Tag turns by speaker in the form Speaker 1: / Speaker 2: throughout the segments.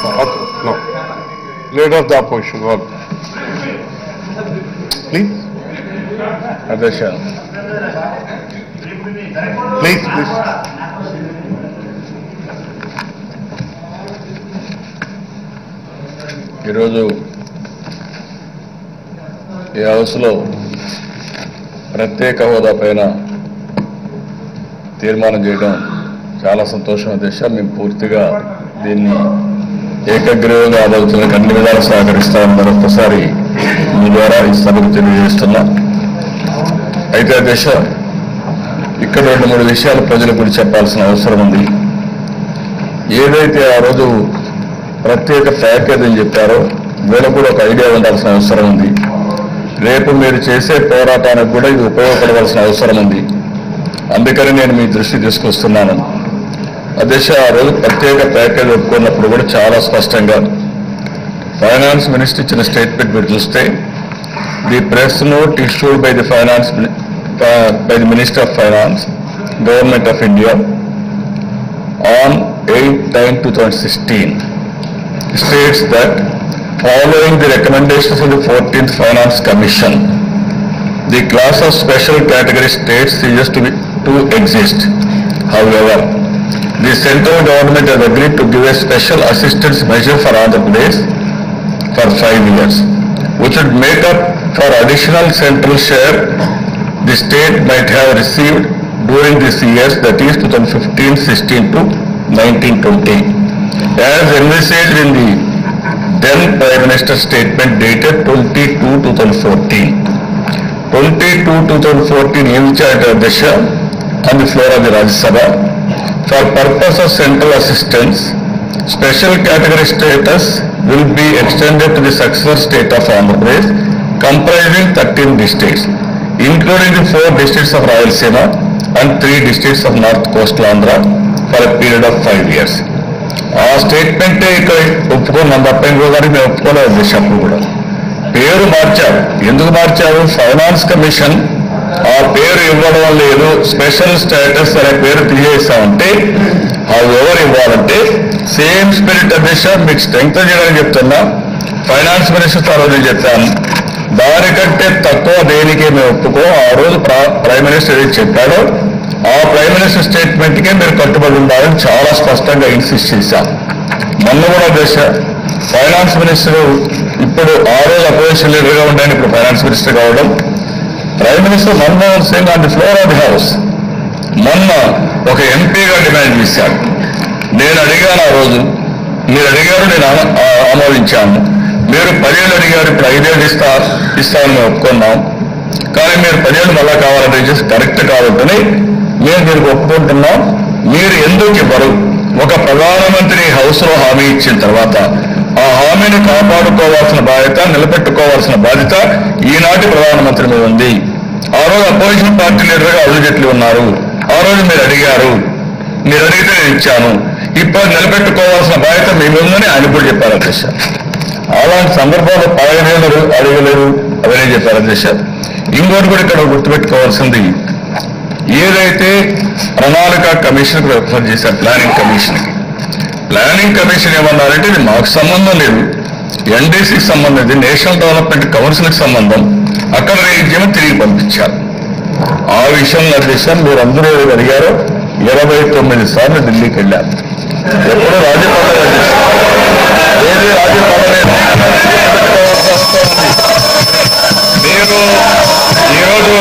Speaker 1: Okay, no. Leader of the opposition, go on. Please. Adesha. Please, please.
Speaker 2: ఈరోజు ఈ హౌస్లో ప్రత్యేక హోదా పైన తీర్మానం చేయడం చాలా సంతోషం అధ్యక్ష. మేము పూర్తిగా దీన్ని ఏకగ్రీవంగా ఆలోచనలకు అన్ని విధాలు సహకరిస్తామని మరొకసారి మీ ద్వారా ఈ సభకు తెలియజేస్తున్నాం. అయితే అధ్యక్ష, ఇక్కడ 2-3 విషయాలు ప్రజలకు కూడా చెప్పాల్సిన అవసరం ఉంది. ఏదైతే ఆ రోజు ప్రత్యేక ప్యాకేజ్ అని చెప్పారో వీళ్ళకు కూడా ఒక ఐడియా ఉండాల్సిన అవసరం ఉంది. రేపు మీరు చేసే పోరాటానికి కూడా ఇది ఉపయోగపడవలసిన అవసరం ఉంది. అందుకని నేను మీ దృష్టి తీసుకొస్తున్నాను అధ్యక్ష. ఆ రోజు ప్రత్యేక ప్యాకేజ్ ఒప్పుకున్నప్పుడు కూడా చాలా స్పష్టంగా ఫైనాన్స్ మినిస్టర్ ఇచ్చిన స్టేట్మెంట్ మీరు చూస్తే the press note issued by the minister of finance government of India on 8/9/2016 states that following the recommendations of the 14th Finance Commission, the class of special category states ceases to exist. However, the central government has agreed to give a special assistance measure for Andhra Pradesh for 5 years, which would make up for additional central share the state might have received during these years, that is 2015-16 to 19-20, as envisaged in the then Prime Minister's statement dated 22/2014. 22/2014 ఏమి ఇచ్చారు అధ్యక్ష on the floor of the Rajya Sabha? For purpose of central assistance, special category status will be extended to the successor state of Andhra Pradesh, comprising 13 districts, including the 4 districts of Rayalaseema and 3 districts of North Coastal Andhra for a period of 5 years. ఆ స్టేట్మెంటే ఇక్కడ ఒప్పుకున్నాం తప్ప ఇంకోసారి మేము ఒప్పుకోలేదు. అప్పుడు కూడా పేరు మార్చారు. ఎందుకు మార్చారు? ఫైనాన్స్ కమిషన్ ఆ పేరు ఇవ్వడం లేదు, స్పెషల్ స్టేటస్ అనే పేరు తీసేస్తామంటే అది ఎవరు ఇవ్వాలంటే సేమ్ స్పిరిట్ అధ్యక్ష మీకు స్ట్రెంగ్త్ చేయడానికి చెప్తున్నా. ఫైనాన్స్ మినిస్టర్ ఆ రోజు చెప్పాను, దానికంటే తక్కువ దేనికే మేము ఒప్పుకో. ఆ రోజు ప్రైమ్ మినిస్టర్ ఏది చెప్పాడో ఆ ప్రైమ్ మినిస్టర్ స్టేట్మెంట్కే మీరు కట్టుబడి ఉండాలని చాలా స్పష్టంగా ఇన్సిస్ట్ చేశాం. మొన్న కూడా దేశ ఫైనాన్స్ మినిస్టర్ ఇప్పుడు ఆ రోజు అపోజిషన్ లీడర్గా ఉండాలని ఇప్పుడు ఫైనాన్స్ మినిస్టర్ కావడం, prime minister Manmohan Singh on the floor of the house మొన్న ఒక ఎంపీగా డిమాండ్ చేశాడు. నేను అడిగాను ఆ రోజు, మీరు అడిగారు, నేను ఆమోదించాను. మీరు 10 ఏళ్ళు అడిగారు, ఇప్పుడు 5 ఏళ్ళు ఇస్తామని మేము ఒప్పుకున్నాం. కానీ మీరు 10 ఏళ్ళు మళ్ళా కావాలంటే కరెక్ట్ కావద్దని మేము దీనికి ఒప్పుకుంటున్నాం. మీరు ఎందుకు ఇవ్వరు? ఒక ప్రధానమంత్రి హౌస్లో హామీ ఇచ్చిన తర్వాత ఆ హామీని కాపాడుకోవాల్సిన బాధ్యత, నిలబెట్టుకోవాల్సిన బాధ్యత ఈనాటి ప్రధానమంత్రి మీద ఉంది. ఆ రోజు అపోజిషన్ పార్టీ లీడర్గా అరుణ్ జైట్లీ ఉన్నారు. ఆ రోజు మీరు అడిగారు, మీరు అడిగితే నేను ఇచ్చాను. ఇప్పుడు నిలబెట్టుకోవాల్సిన బాధ్యత మీ మీద ఉందని ఆయన కూడా చెప్పారు అధ్యక్ష. అలాంటి సందర్భాల్లో 15 ఏళ్ళు అడగలేరు అవన్నీ చెప్పారు అధ్యక్ష. ఇంకోటి కూడా ఇక్కడ గుర్తుపెట్టుకోవాల్సింది, ఏదైతే ప్రణాళిక కమిషన్కి రెఫర్ చేశారు ప్లానింగ్ కమిషన్ ఏమన్నారంటే ఇది మాకు సంబంధం లేదు, ఎన్డీసీకి సంబంధం, ఇది నేషనల్ డెవలప్మెంట్ కౌన్సిల్కి సంబంధం, అక్కడ రేంజ్ తిరిగి పంపించారు. ఆ విషయంలో అధ్యక్ష మీరు అందరూ అడిగారో 29 సార్లు ఢిల్లీకి వెళ్ళారు. ఎప్పుడు రాజ్యపాలన ఏది రాజ్యపాలన మీరు ఈరోజు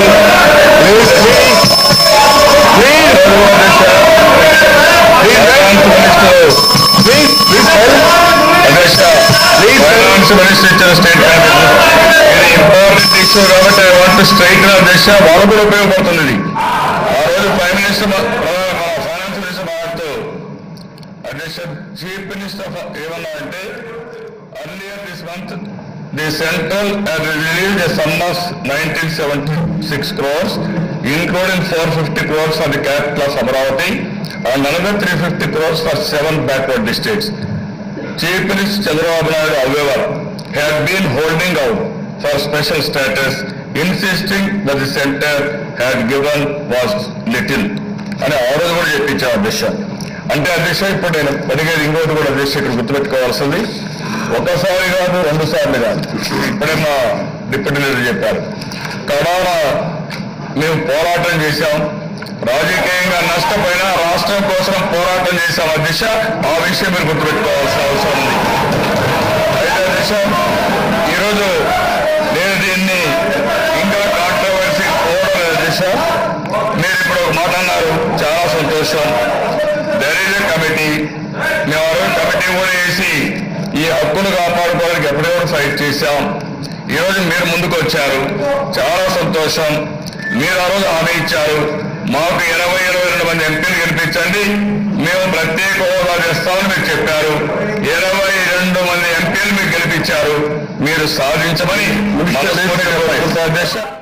Speaker 2: ఫైనాన్స్ మినిస్టర్ ఇచ్చిన స్టేట్మెంట్ ఇది ఇంపార్టెంట్ ఇష్యూ కాబట్టి ఐ వాంట్ టు స్ట్రైక్ అధ్యక్ష. వాళ్ళు కూడా ఉపయోగపడుతుంది. ఆ రోజు ఫైనాన్స్ మినిస్టర్ మాట్లాడుతూ అధ్యక్ష చీఫ్ మినిస్టర్ ఏమన్నా అంటే earlier this month the central had released a sum of 1976 crores, including 450 crores for the capital of Amravati and another 350 crores for 7 backward districts. Chief Minister Chandrababu Naidu, however, had been holding out for special status, insisting that the center had given was little. And I already చెప్పించాను అధ్యక్ష. అంటే అధ్యక్ష ఇప్పుడు నేను అడిగేది ఇంకోటి కూడా అధ్యక్ష ఇక్కడ గుర్తుపెట్టుకోవాల్సింది, ఒకసారి కాదు 2 సార్లు కాదు. ఇప్పుడే మా డిప్యూటీ లీడర్ చెప్పారు, కడాన మేము పోరాటం చేశాం, రాజకీయంగా నష్టపోయినా రాష్ట్రం కోసం పోరాటం చేశాం అధ్యక్ష. ఆ విషయం మీరు గుర్తుపెట్టుకోవాల్సిన అవసరం ఉంది. అయితే అధ్యక్ష ఈరోజు నేను దీన్ని ఇంకా కాంట్రవర్సీ పోవడం అధ్యక్ష. మీరు ఇప్పుడు ఒక మాట అన్నారు, చాలా సంతోషం. దెర్ ఈజ్ ఎ కమిటీ, మేము ఆ రోజు కమిటీ కూడా వేసి ఈ హక్కును కాపాడుకోవడానికి ఎప్పుడెప్పుడు ఫైట్ చేశాం. ఈరోజు మీరు ముందుకు వచ్చారు, చాలా సంతోషం. మీరు ఆ రోజు హామీ ఇచ్చారు, మాకు 22 మంది ఎంపీలు గెలిపించండి, మేము ప్రత్యేక హోదా చేస్తామని మీరు చెప్పారు. 22 మంది ఎంపీలు మీకు గెలిపించారు, మీరు సాధించమని మనస్ఫూర్తిగా కోరుకుంటున్నాం అధ్యక్ష.